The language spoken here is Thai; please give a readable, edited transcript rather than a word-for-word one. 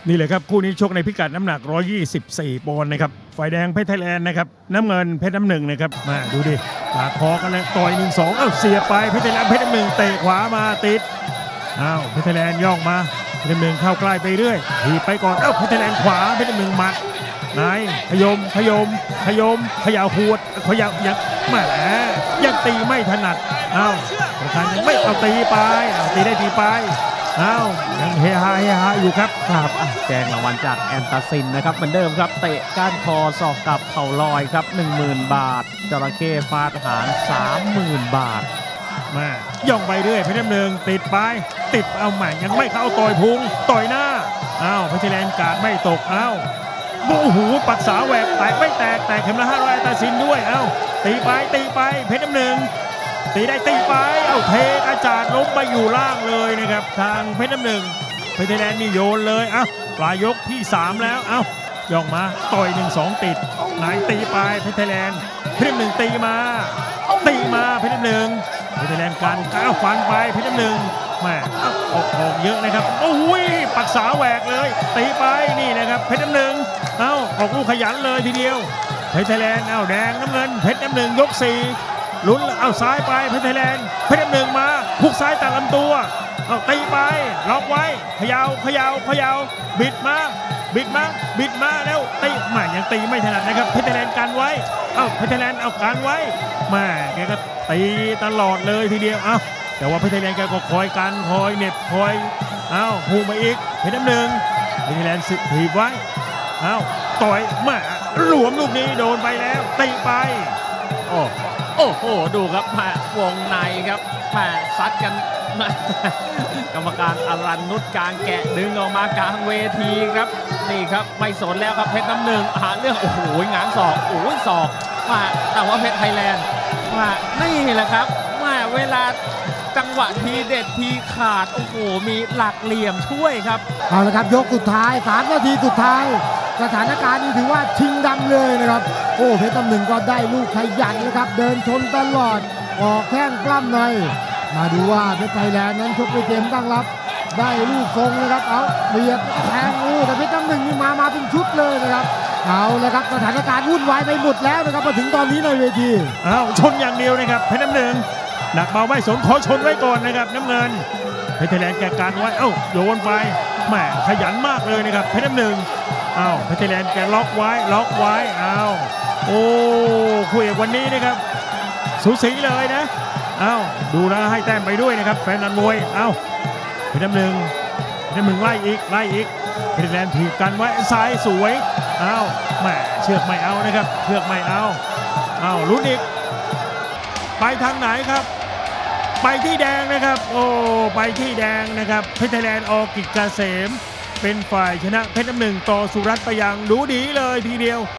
นี่เลยครับคู่นี้ชกในพิกัดน้ำหนัก124ปอนด์นะครับฝ่ายแดงเพชรไทยแลนด์นะครับน้ำเงินเพชรน้ำหนึ่งนะครับมาดูดิปาดคอกันเลยต่อย1-2เสียไปเพชรไทยแลนด์เพชรน้ำหนึ่งเตะขวามาติดเพชรไทยแลนด์ย่องมาเพชรน้ำหนึ่งเข้าใกล้ไปเรื่อยทีไปก่อนเพชรไทยแลนด์ขวาเพชรน้ำหนึ่งหมัดนายขยมขย่าขวดขย่ายังตีไม่ถนัดประธานยังไม่เอาตีไปตีได้ตีไปยังเฮฮาอยู่ครับแจงรางวัลจากแอนตาซินนะครับเหมือนเดิมครับเตะก้านคอศอกกับเข่าลอยครับ 10,000 บาทจระเข้ฟาดหาง 30,000 บาทมาย่องไปเรื่อยเพชรน้ำหนึ่งติดไปติดเอาใหม่ยังไม่เข้าต่อยพุงต่อยหน้าเพชรไทยแลนด์กาดไม่ตกโอ้โหปักษาแหวกแตกไม่แตกเข็มละ500แอนตาซินด้วยตีไปเพชรน้ำหนึ่งตีได้ตีไปเทอาจารย์ล้มไปอยู่ล่างเลยนะครับทางเพชรน้ำหนึ่งเพชรไทยแลนด์นี่โยนเลยปลายยกที่3แล้วย่องมาต่อย 1-2 ติดไหนตีไปเพชรไทยแลนด์เพชรน้ำหนึ่งตีมาเพชรน้ำหนึ่งเพชรไทยแลนด์กันฟันไปเพชรน้ำหนึ่งแม่ออกเยอะนะครับโอ้ยปักษาแหวกเลยตีไปนี่นะครับเพชรน้ำหนึ่งออกลูกขยันเลยทีเดียวเพชรไทยแลนด์แดงน้ำเงินเพชรน้ำหนึ่งยก4ลุ้นซ้ายไปเพชรไทยแลนด์เพชรน้ำหนึ่งมาหุกซ้ายตัดลำตัวตีไปล็อกไว้เขย่าบิดมาแล้วตียังตีไม่ถนัดนะครับเพชรไทยแลนด์กันไว้เพชรไทยแลนด์กันไว้แกก็ตีตลอดเลยทีเดียวแต่ว่าเพชรไทยแลนด์แกก็คอยกันคอยเน็บคอยพุ่งมาอีกเพชรน้ำหนึ่งเพชรไทยแลนด์ถีบไว้ต่อยหลวมลูกนี้โดนไปแล้วตีไปโอ้โหดูครับวงในครับซัดกันกรรมการอรัญนุชกลางแกะดึงออกมากลางเวทีครับนี่ครับไม่สนแล้วครับเพชรน้ำหนึ่งหาเรื่องโอ้โหง้างศอกศอกแต่ว่าเพชรไทยแลนด์นี่แหละครับเวลาจังหวะทีเด็ดทีขาดโอ้โหมีหลักเหลี่ยมช่วยครับเอาละครับยกสุดท้าย3 นาทีสุดท้ายสถานการณ์นี้ถือว่าชิงดำเลยนะครับเพชรน้ำหนึ่งก็ได้ลูกขยันนะครับเดินชนตลอดออกแข้งปล้ำในมาดูว่าเพชรไทยแลนด์นั้นชกไปเกมตั้งรับได้ลูกทรงนะครับเบียดแทงแต่เพชรน้ำหนึ่งนี่มาเป็นชุดเลยนะครับเอาเลยครับสถานการณ์วุ่นวายไปหมดแล้วนะครับมาถึงตอนนี้ในเวทีชนอย่างเดียวนะครับเพชรน้ำหนึ่งหนักเบาไม่สนขอชนไว้ก่อนนะครับน้ำเงินเพชรไทยแลนด์แกการไว้โยนไปขยันมากเลยนะครับเพชรน้ำหนึ่งเพชรไทยแลนด์แกล็อกไว้คู่เอกวันนี้นะครับสูสีเลยนะดูแลให้แต้มไปด้วยนะครับแฟนนันมวยเพชรน้ำหนึ่งไล่อีกเพชรไทยแลนด์ถีบกันไว้ซ้ายสวยเชือกไม่เอานะครับเชือกไม่เอาลุ้นอีกไปทางไหนครับไปที่แดงนะครับไปที่แดงนะครับเพชรไทยแลนด์อกิจเกษมเป็นฝ่ายชนะเพชรน้ำหนึ่งต่อสุรัตน์ไปอย่างดูดีเลยทีเดียว